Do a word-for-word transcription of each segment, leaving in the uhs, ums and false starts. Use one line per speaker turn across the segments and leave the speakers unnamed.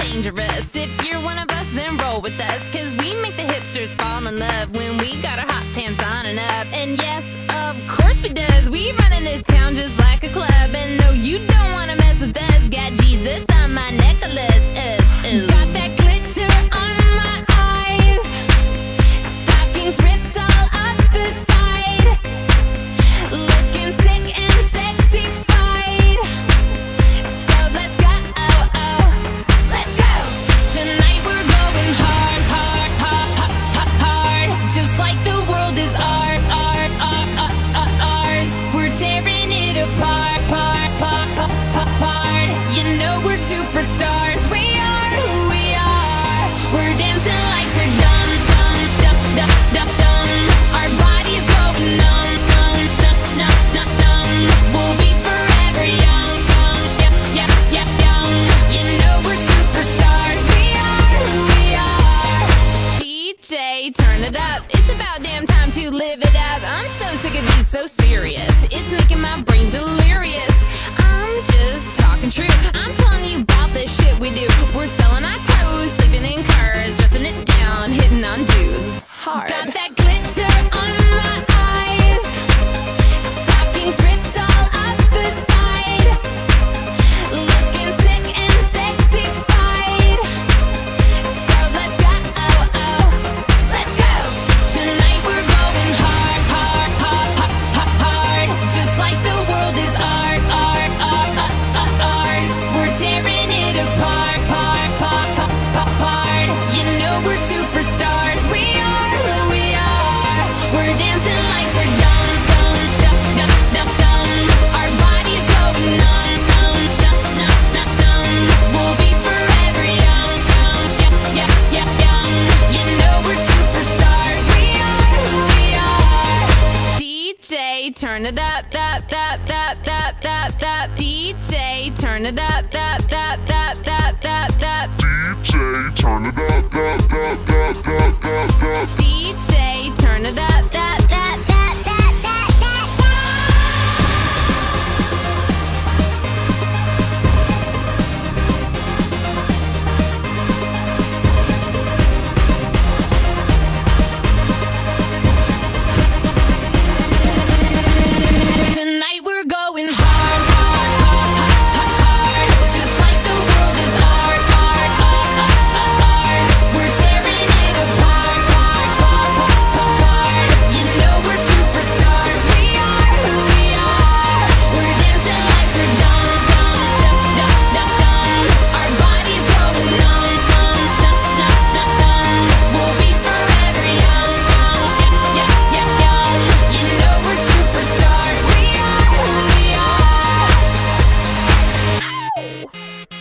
dangerous. If you're one of us, then roll with us, cause we make the hipsters fall in love when we got our hot pants on and up. And yes, of course we does. We run in this town just like a club. And no, you don't wanna mess with us. Got Jesus on my necklace. Is, is. Got that glitter on my eyes. Stockings ripped all up the side. Looking sick and sexy-fied. So let's go, oh, oh, let's go. Tonight we're going hard, hard, hard, hard, hard. Just like the world is art, art, art, art, art, ours. We're tearing it apart, part, part, part, part, part. You know we're superstars. We are who we are. We're dancing like we're dumb, dumb, dumb, dumb, dumb, dumb. Our bodies go numb, numb, numb, numb, numb, numb. We'll be forever young, young, yep, yep, yep, young. You know we're superstars. We are who we are. D J, turn it up. It's about damn time to live it up. I'm so sick of you, so serious. It's making my brain delirious. I'm just talking true. I'm telling you about the shit we do. We're selling our clothes, sleeping in cars, dressing it down, hitting on dudes hard. Got that glitter on my eyes. Stockings ripped all up the side. Looking sick and sexy-fied. So let's go, oh, oh, let's go. Tonight we're going hard, hard, hard, hard, hard, hard. Just like the world is art, art, art, art, art, ours. We're tearing it apart, part, part, part, part, part. You know we're superstars. We are who we are. We're dancing like we're dumb, dumb, dumb, dumb, dumb, dumb. Our bodies go numb, numb, numb, numb, numb, numb. We'll be forever young, young, yep, yep, yep, young. You know we're superstars. We are who we are. D J, turn it up, up, up, up, up, up, up. D J, turn it up, up, up, up, up, up, up.
D J, turn it up, up, up, up, up, up, up.
D J, turn it up, up, up, up, up, up, up. Tonight we're going hard, hard, hard, hard, hard, hard. Just like the world is art, art, art, art, art, ours. We're tearing it apart, part, part, part, part, part. You know we're superstars. We are who we are. We're dancing like we're dumb, dumb, dumb, dumb, dumb, dumb. Our bodies go numb, numb, numb, numb, numb, numb. We'll be forever young, young, yep, yep, yep, young. You know we're superstars. We are who we are. Ow!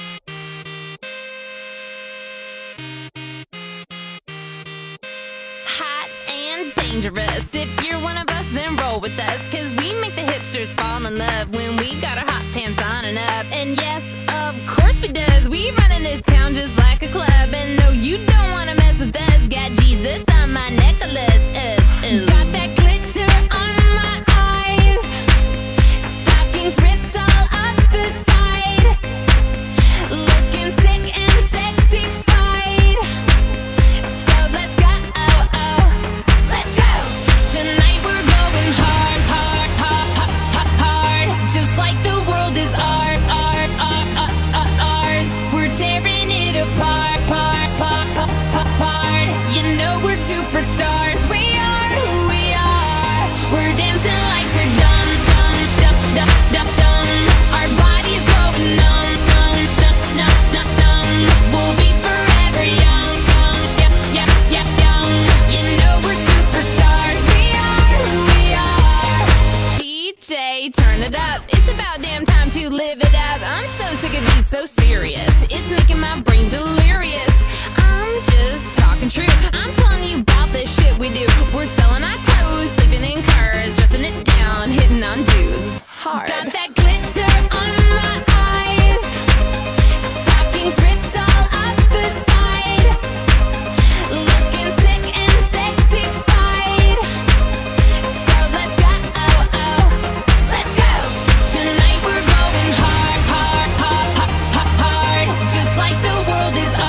Hot and dangerous. If you're one of us, then roll with us, cause we make the hipsters fall in love when we got our hot pants on and up. And yes, of course we does. We run in this town just like a club. And no, you don't wanna mess with us. Got Jesus on my necklace. Is, is. Got that glitter on my eyes. Stockings ripped all up the side. Looking sick and sexy-fied. So let's go, oh, oh, let's go. Tonight we're going hard, hard, hard, hard, hard, hard. Just like the world is art, art, art, art, art, ours. We're tearing it apart, part, part, part, part, part. You know we're superstars. We are who we are. We're dancing like we're dumb, dumb, dumb, dumb, dumb, dumb. Our bodies go numb, numb, numb, numb, numb, numb. We'll be forever young, young, yep, yep, yep, young. You know we're superstars. We are who we are. D J, turn it up. It's about damn time to live it up. I'm so sick of you, so serious. It's making my brain delirious. I'm just talking true. I'm telling you about the shit we do. We're selling our clothes, sleeping in cars, dressing it down, hitting on dudes hard. Got that glitter on my eyes. Stockings ripped all up the side. Looking sick and sexy-fied. So let's go, oh, oh, let's go. Tonight we're going hard, hard, hard, hard, hard, hard. Just like the world is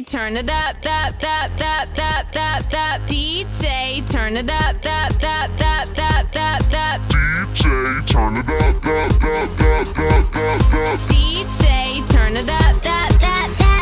turn it up, up, up, up, up, up, up. D J, turn it up, up, up, up, up, up, up.
D J, turn it up, up, up, up, up, up, up.
D J, turn it up, up, up, up, up, up, up.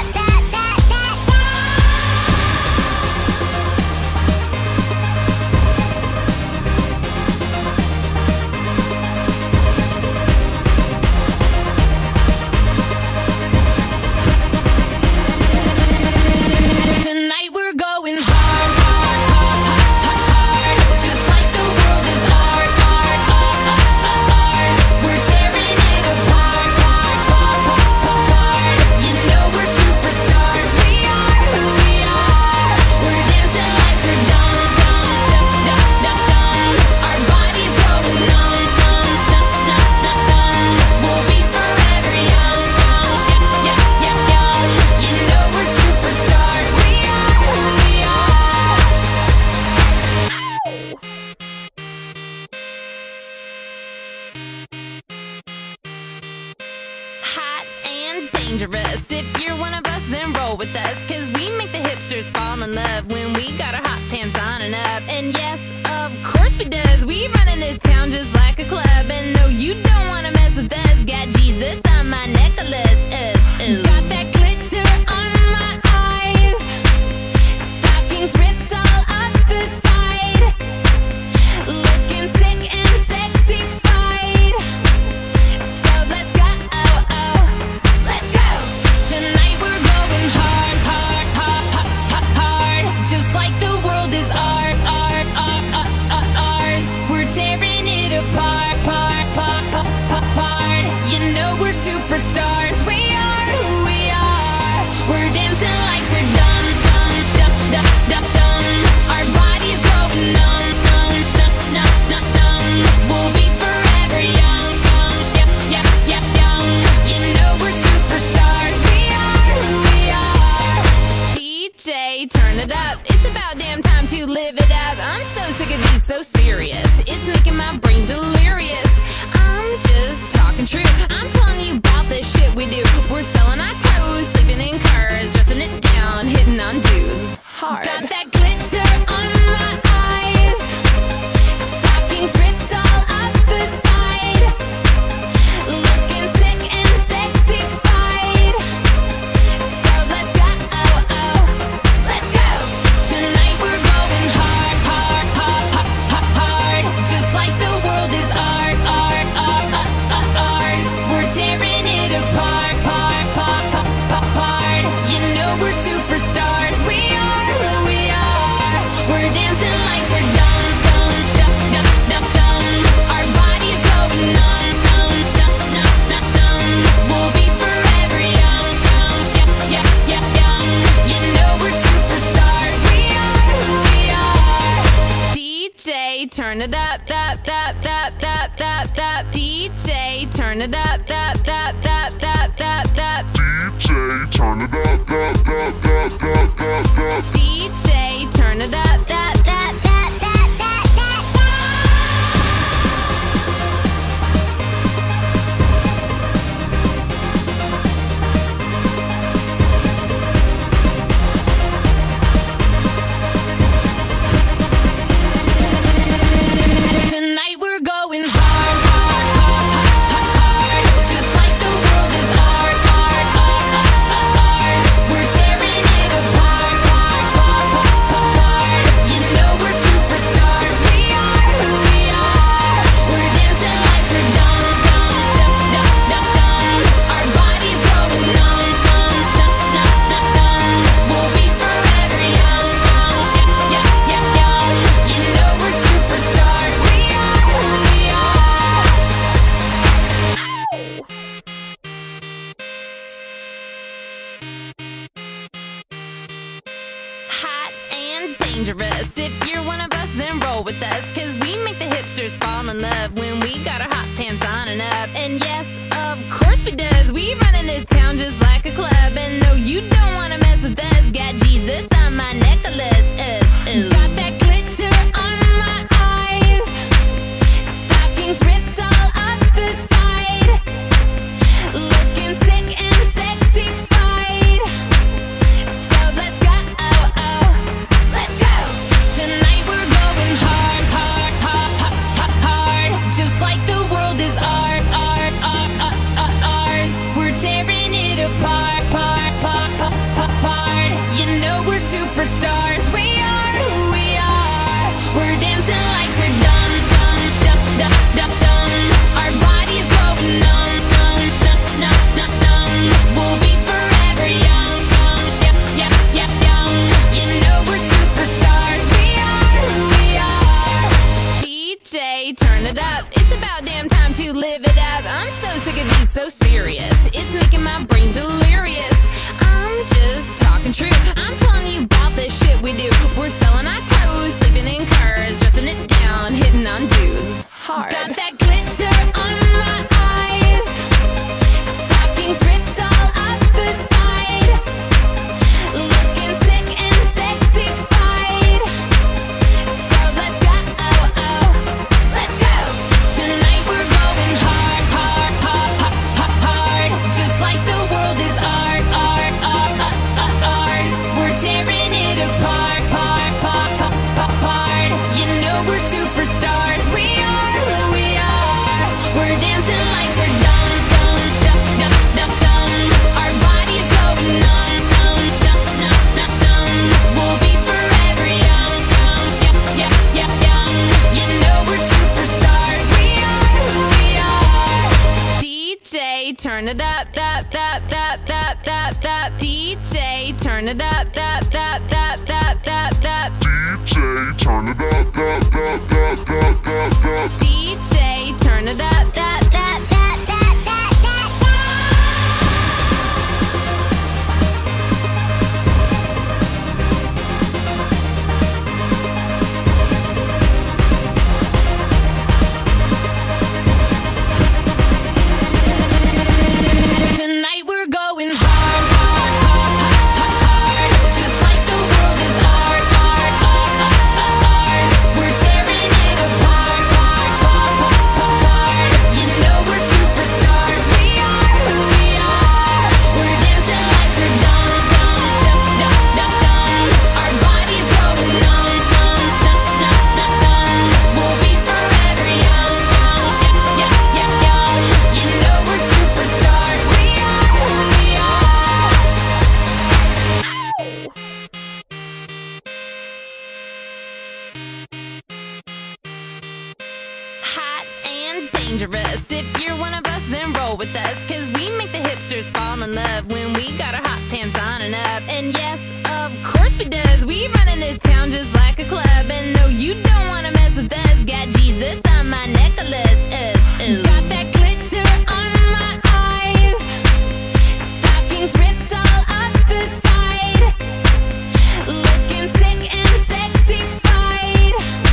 Tonight we're going hard, hard, hard, hard, hard. Just like the world is art, art, art, art, art, art. We're tearing it apart, apart, apart, apart, apart. You know we're superstars. We are who we are. We're dancing like we're dumb, dumb, dumb, dumb, dumb, dumb. Our bodies going numb, numb, numb, numb, numb, numb. We'll be forever young, young, young, young, young. You know we're superstars. We are who we are. Ow! Hot and dangerous. If you're one of us, then roll with us. Cause we make the hipsters fall in love when we got our hot pants on and up. And yes, of course we does. We run in this town just like a club. And no, you don't wanna mess with us. Got Jesus on my necklace. Uh, uh. Got that glitter on my eyes. Stockings ripped all up the side. Looking sick and sexified. So let's go, oh, oh, let's go. Tonight we're going hard, hard, hard, hard, hard, hard. Just like the world is art, art, art, art, art, ours. We're tearing it apart, part, part, part, part, part. You know we're superstars. We are who we are. We're dancing like we're dumb, dumb, dumb, dumb, dumb, dumb. Our bodies go numb, numb, numb, numb, numb, numb. We'll be forever young, young, yep, yep, yep, young. You know we're superstars. We are who we are. D J, turn it up. It's about damn time to live it up. I'm so sick of these so serious. It's making my brain delirious. I'm just talking true. I'm telling you about this shit we do. We're selling our clothes, sleeping in cars, dressing it down, hitting on dudes hard. Got that glitter on my eyes. Stockings ripped all up the side. Looking sick and sexified. So let's go, oh, oh, let's go. Tonight we're going hard, hard, hard, hard, hard, hard. Just like the world is art, art, art, art, art, ours. We're tearing it apart, part, part, part, part, part. You know we're superstars. We are who we are. We're dancing like we're dumb, dumb, dumb, dumb, dumb, dumb. Our bodies go numb, numb, numb, numb, numb, numb. We'll be forever young, young, yep, yep, yep, young. You know we're superstars. We are who we are. D J, turn it up, up, up, up, up, up, up. D J, turn it up, up, up, up, up, up, up.
D J, turn it up, up, up, up, up, up, up.
D J, turn it up, up, up, up, up, up, up. Tonight we're going hard, hard, hard, hard, hard, hard. Just like the world is art, art, art, art, art, ours. We're tearing it apart, part, part, part, part, part. You know we're superstars. We are who we are. We're dancing like we're dumb, dumb, dumb, dumb, dumb, dumb. Our bodies go numb, numb, numb, numb, numb, numb. We'll be forever young, young, yep, yep, yep, young. You know we're superstars. We are who we are. Ow! Hot and dangerous. If you're one of us, then roll with us. Cause we make the hipsters fall in love when we got our hot pants on and up. And yes, of course we does. We run in this town just like a club. And no, you don't wanna mess with us. Got Jesus on my necklace. Uh, uh. Got that glitter on my eyes. Stockings ripped all up the side. Looking sick and sexified. So let's world is our, our, our, our, our, ours. We're tearing it apart, part, part, part, part, part. You know we're superstars. We are who we are. We're dancing like we're dumb, dumb, dumb, dumb, dumb, dumb. Our bodies go numb, numb, numb, numb, numb, numb. We'll be forever young, young, young, young, young, young. You know we're superstars. We are who we are. D J, turn it up. It's about damn time to live it up. I'm so sick of these so serious. It's making my brain delirious. I'm just talking true. I'm telling you about the shit we do. We're selling our clothes, sleeping in cars, dressing it down, hitting on dudes hard. Got that glitter on my eyes, stockings ripped all up the side, looking sick and sexified. So let's go, oh, oh, let's go. Tonight we're going hard, hard, hard, hard, hard, hard. Just like the world is art, art, art, art, art, ours. We're tearing it apart, part, part, part, part, part. You know we're superstars. We are who we are. We're dancing like we're dumb, dumb, dumb, dumb, dumb, dumb. Our bodies go numb, numb, numb, numb, numb, numb. We'll be forever young, young, young, young, young, young. You know we're superstars. We are who we are. D J, turn it up, up, up, up, up, up, up. D J, turn it up, up, up, up, up, up, up.
D J, turn it up, up, up, up, up, up, up.
D J, turn it up, up, up, up, up, up, up. Tonight we're going hard, hard, hard, hard, hard. Just like the world is art, art, art, art, art, ours. We're tearing it apart, part, part, part, part, part. You know we're superstars. We are who we are. We're dancing like we're dumb, dumb, dumb, dumb, dumb, dumb. Our bodies go numb, numb, numb, numb, numb, numb. We'll be forever young, young, young, young, young, young. You know we're superstars. We are who we are. Ow! Hot and dangerous. If you're one of us, then roll with us. Cause we make the hipsters fall in love when we got our hot pants on and up. And yes, of course we does. We run in this town just like a club. And no, you don't wanna mess with us. Got Jesus on my necklace. Uh, uh. Got that glitter on my eyes, stockings ripped all up the side, looking sick and sexified.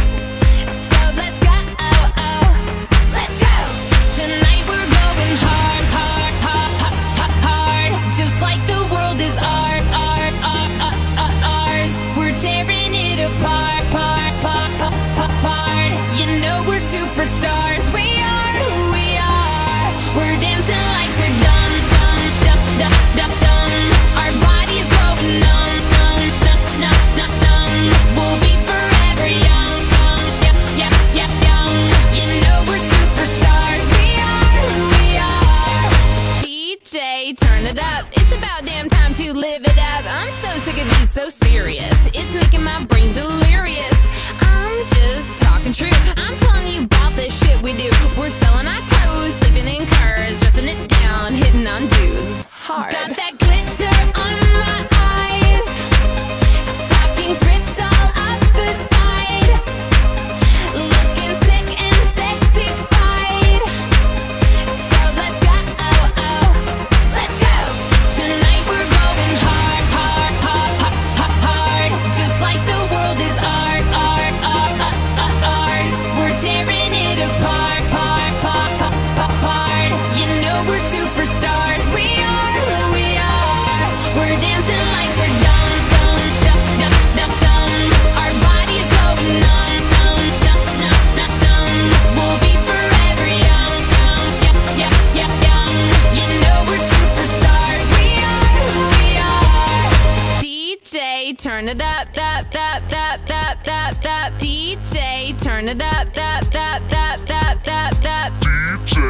So let's go, oh, oh, let's go. Tonight we're going hard, hard, hard, hard, hard, hard. Just like the world is art, art, art, art, art, ours. We're tearing it apart, part, part, part, part, part. You know we're superstars. We are who we are. We're dancing like we're dumb, dumb, dumb, dumb, dumb, dumb. Our bodies go numb, numb, numb, numb, numb, numb. We'll be forever young, young, young, young, young, young. You know we're superstars. We are who we are. D J, turn it up. It's about damn time to live it up. I'm so sick of these so serious. It's making my brain delirious. I'm just talking true. I'm telling you about the shit we do. We're selling our clothes, sleeping in cars, dressing it down, hitting on dudes hard. Got that glitter on my eyes, stockings ripped all up the side, looking sick and sexified. So let's go, oh, oh, let's go. Tonight we're going hard, hard, hard, hard, hard, hard. Just like the world is art, art, art, art, art, ours. We're tearing it apart, part, part, part, part, part. You know we're superstars. We are who we are. We're dancing like we're dumb, dumb, dumb, dumb, dumb, dumb. Our bodies go numb, numb, numb, numb, numb, numb. We'll be forever young, young, young, young, young, young. You know we're superstars. We are who we are. D J, turn it up, up, up, up, up, up, up. D J, turn it up, up, up, up, up, up, up.
D J,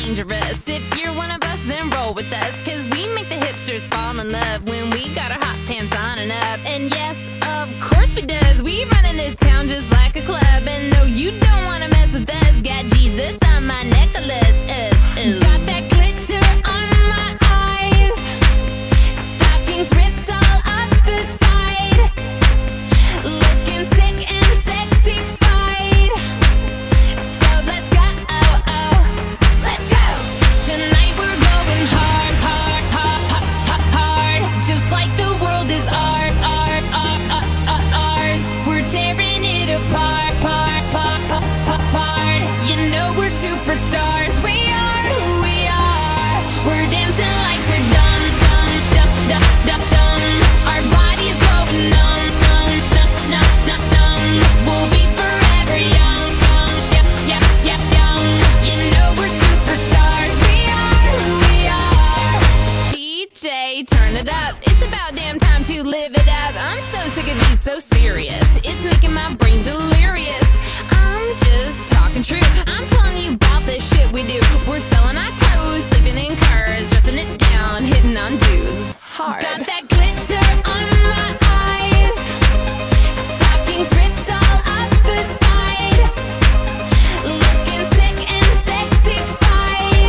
dangerous. If you're one of us, then roll with us, cause we make the hipsters fall in love when we got our hot pants on and up. And yes, of course we does. We run in this town just like a club. And no, you don't wanna mess with us. Got Jesus on my necklace. Uh, uh. Got that glitter on my eyes. Stockings ripped all up the side. Looking sick and sexified. So let's go, oh, oh, let's go. Tonight we're going hard, hard, hard, hard, hard. Just like the world is art, art, art, art, art, ours. We're tearing it apart, part, part, part, part, part. You know we're superstars. We are who we are. We're dancing like we're dumb, dumb, dumb, dumb, dumb, dumb. Our bodies go numb, numb, numb, numb, numb, numb. We'll be forever young, young, yep, yep, yep, young. You know we're superstars. We are who we are. D J, turn it up. It's about damn time to live it up. I'm so sick of these so serious. It's making my brain delirious. I'm just talking true. I'm telling you about the shit we do. We're selling our clothes, sleeping in cars, dressing it down, hitting on dudes hard. Got that glitter on my eyes. Stockings ripped all up the side. Looking sick and sexified.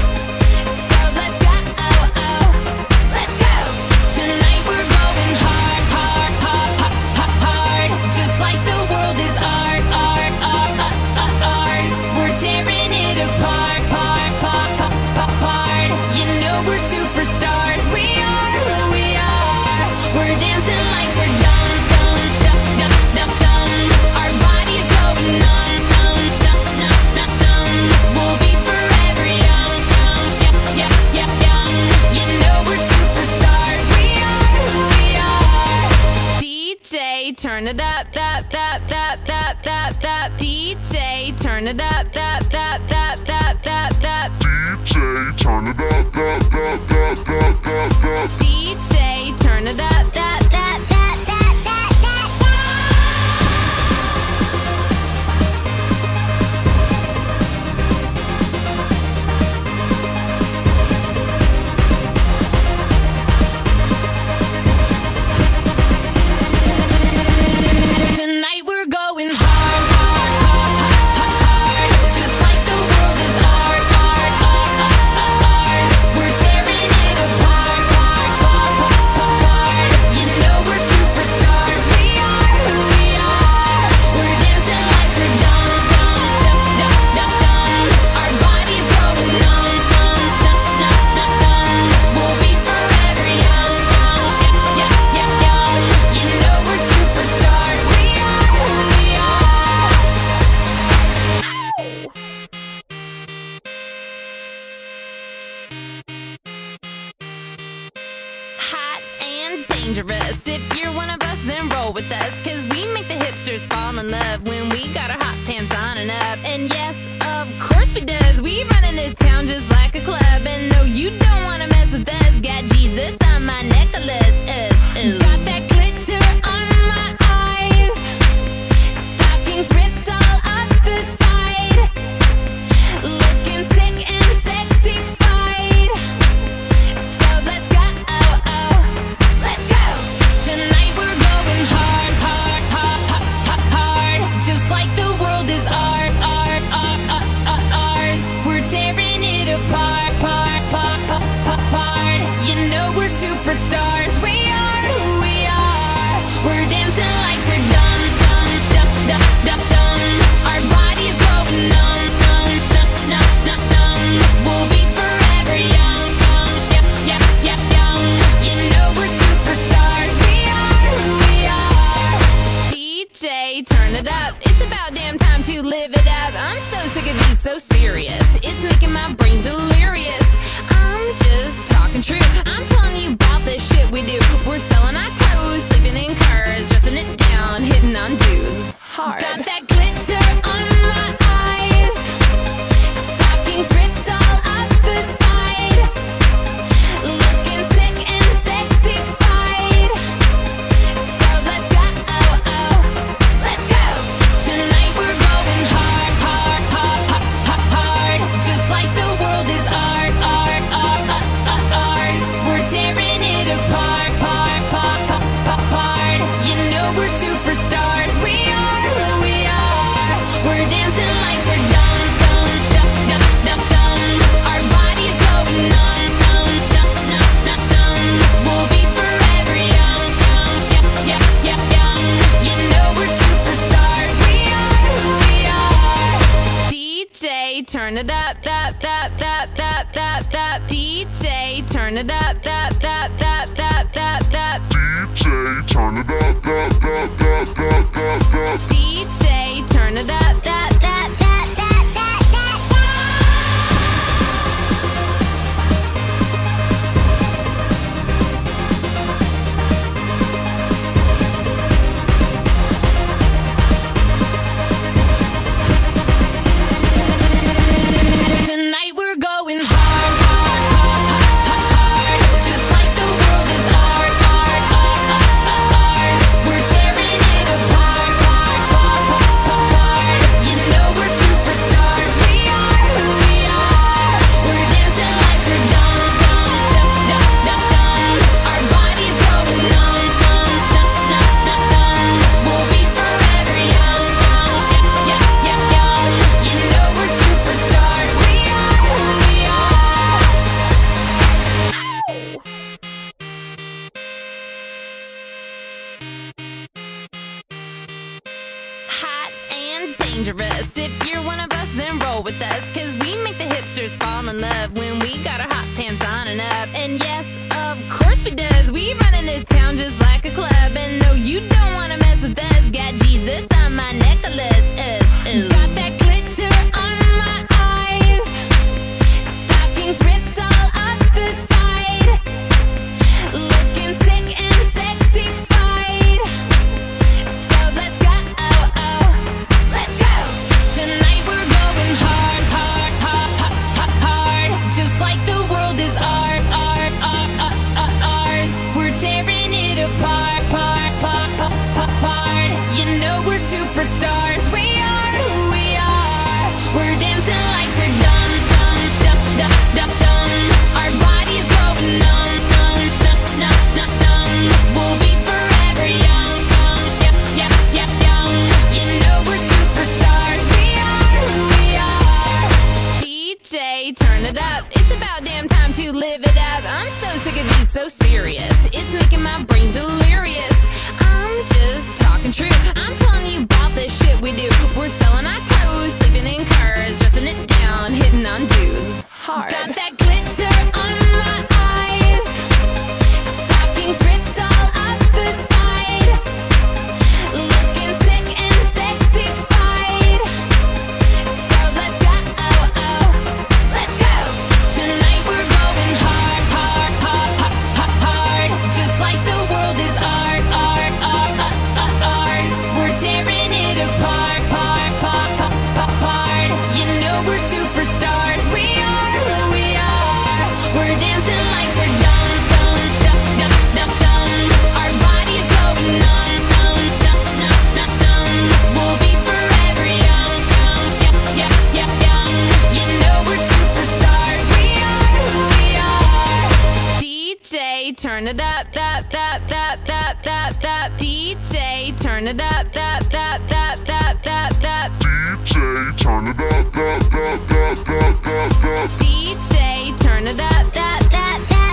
So let's go, oh, oh, let's go. Tonight we're going hard, hard, hard, hard, hard, hard. Just like the world is art, art, art, art, art, ours. We're tearing it apart, part, part, part, part, part. You know we're superstars. We are who we are. We're dancing like we're dumb, dumb, dumb, dumb, dumb, dumb. Our bodies go numb, numb, numb, numb, numb, numb. We'll be forever young, young, yep, yep, yep, young. You know we're superstars. We are who we are. D J, turn it up, up, up, up, up, up, up. D J, turn it up, up, up, up, up, up, up.
D J, turn it up, up, up, up, up, up, up.
D J, turn it up, up, up, up, up, up, up. Tonight we're going hard, hard, hard, hard, hard. Just like the world is art, art, art, art, art, ours. We're tearing it apart, part, part, part, part, part. You know we're superstars. We are who we are. We're dancing like we're dumb, dumb, dumb, dumb, dumb, dumb. Our bodies go numb, numb, numb, numb, numb, numb. We'll be forever young, young, yep, yep, yep, young. You know we're superstars. We are who we are. Ow! Hot and dangerous. If you're one of us, then roll with us, cause we make the hipsters fall in love when we got our hot pants on and up. And yes, of course we does. We run in this town just like a club. And no, you don't wanna mess with us. Got Jesus on my necklace. Uh, uh. Got that glitter on my eyes. Stockings ripped all up the side. Looking sick and sexified. So let's go, oh, oh, let's go. Tonight we're going hard, hard, hard, hard, hard, hard. Just like the world is art, art, art, art, art, ours. We're tearing it apart, part, part, part, part, part. You know we're superstars. We are who we are. We're dancing like we're dumb, dumb, dumb, dumb, dumb, dumb. Our bodies go numb, numb, numb, numb, numb, numb. We'll be forever young, young, yep, yep, yep, young. You know we're superstars. We are who we are. D J, turn it up. It's about damn time to live it up. I'm so sick of these so serious. It's making my brain delirious. I'm just talking true. I'm telling you about the shit we do. We're selling our clothes, sleeping in cars, dressing it down, hitting on dudes hard. Got that glitter on my eyes. Stockings ripped all up the side. Looking sick and sexified. So let's go, oh, oh, let's go. Tonight we're going hard, hard, hard, hard, hard, hard. Just like the world is turn it up, up, up, up, up, up, up. D J, turn it up, up, up, up, up, up, up.
D J, turn it up, up, up, up, up, up, up.
D J, turn it up, up, up, up, up, up, up. Tonight we're going hard, hard, hard, hard, hard. Just like the world is art, art, art, art, art. We're tearing it apart, apart, apart, apart, apart. You know we're superstars. We are who we are. We're dancing like we're dumb, dumb, dumb, dumb, dumb, dumb. Our bodies going numb, numb, numb, numb, numb, numb. We'll be forever young, young, young, young, young, young. You know we're superstars. We are who we are. Ow! Hot and dangerous. If you're one of us, then roll with us. Cause we make the hipsters fall in love when we got our hot pants on and up. And yes, of course we does. We run in this town just like a club. And no, you don't wanna mess with us. Got Jesus on my necklace. Uh, uh. Got that glitter on my eyes. Stockings ripped all up the side. Looking sick and sexy-fied. So let's go, oh, oh, let's go. Tonight we're going hard, hard, hard, hard, hard, hard. Just like the world is art, art, art, art, art, ours. We're tearing it apart, part, part, part, part, part. You know we're superstars. We are who we are. We're dancing like we're dumb, dumb, dumb, dumb, dumb, dumb. Our bodies go numb, numb, numb, numb, numb, numb. We'll be forever young, young, yep, yep, yep, young. You know we're superstars. We are who we are. D J, turn it up. It's about damn time to live it up. I'm so sick of being so serious. It's making my brain delirious. I'm just talking true. I'm telling you about the shit we do. We're selling our clothes, sleeping in cars, dressing it down, hitting on dudes hard. Got that glitter on my eyes. Stockings ripped all up the side. Looking sick and sexy-fied. So let's go, oh, oh, let's go. Tonight we're going hard, hard, hard, hard, hard, hard. Just like the world is art, art, art, art, art, ours. We're tearing it apart, part, part, part, part, part. You know we're superstars. We are who we are. We're dancing like we're dumb, dumb, dumb, dumb, dumb, dumb. Our bodies go numb, numb, numb, numb, numb, numb. We'll be forever young, young, yep, yep, yep, young. You know we're superstars. We are who we are. D J, turn it up, up, up, up, up, up, up. D J, turn it up, up, up, up, up, up, up.
D J, turn it up, up, up, up, up, up, up.
D J, turn it up, up, up, up, up, up, up.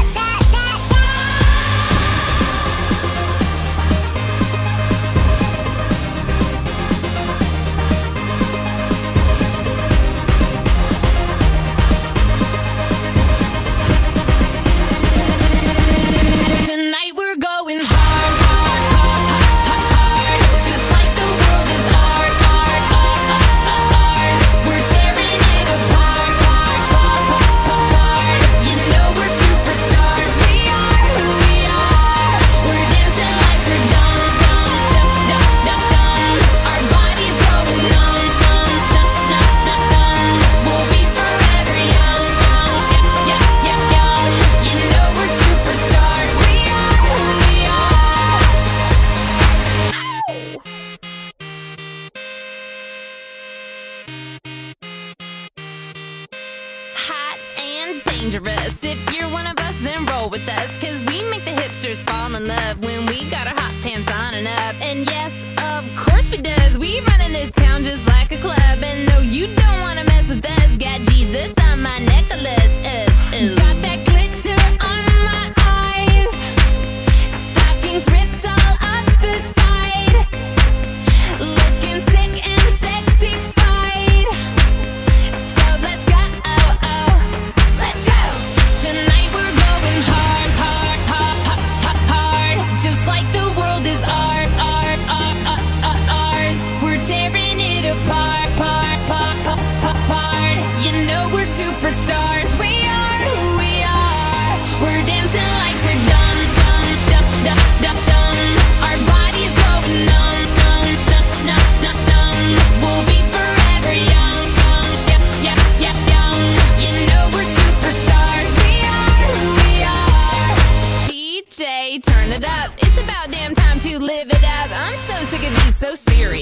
Tonight we're going hard, hard, hard, hard, hard, hard. Just like the world is art, art, art, art, art, ours. We're tearing it apart, part, part, part, part, part. You know we're superstars. We are who we are. We're dancing like we're dumb, dumb, dumb, dumb, dumb, dumb. Our bodies go numb, numb, numb, numb, numb, numb. We'll be forever young, young, yep, yep, yep, young. You know we're superstars. We are who we are. Ow! Hot and dangerous. If you're one of us, then roll with us. Cause we make the hipsters fall in love when we got our hot pants on and up. And yes, of course we does. We run in this town just like a club. And no, you don't wanna mess with us. Got Jesus on my necklace. Uh, uh. Got that glitter on my eyes. Stockings ripped all up the side. Looking sick and sexy-fied.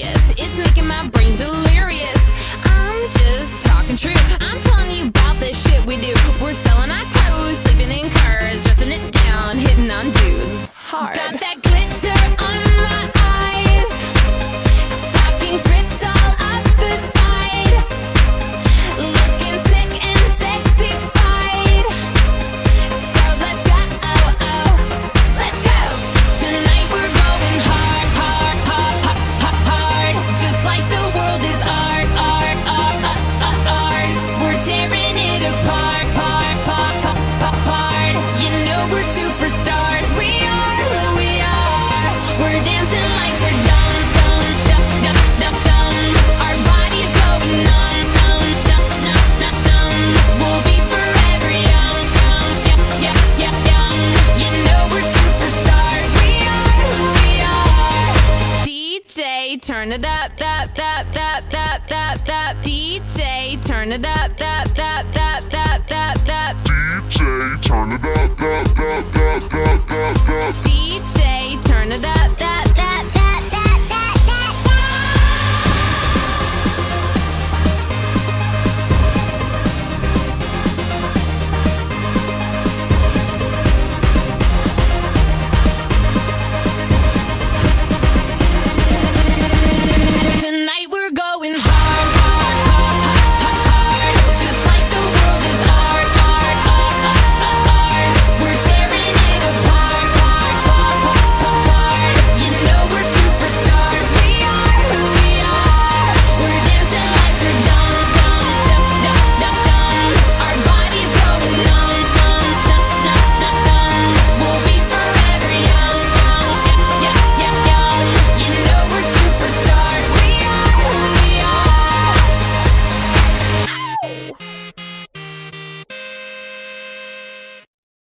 furious. It's making my brain delirious. I'm just talking true. I'm telling you about the shit we do. We're selling our clothes, sleeping in cars, dressing it down, hitting on dudes hard. Got that glitter on my eyes, stockings ripped all up the side, looking sick and sexified. So let's go, oh, oh, let's go. Tonight we're going hard, hard, hard, hard, hard, just like the world is art, art, art, art, art, ours. We're tearing it apart, part, part, part, part, part. You know we're superstars. We are who we are. We're dancing like we're dumb, dumb, dumb, dumb, dumb, dumb. Our bodies going numb, numb, numb, numb, numb, numb. We'll be forever young, young, yeah, yeah, yeah, young. You know we're superstars. We are who we are. D J, turn it up, up, up, up, up, up, up. D J, turn it up, up, up, up, up, up, up.
D J, turn it up, up, up, up, up, up, up.
D J, turn it up, up,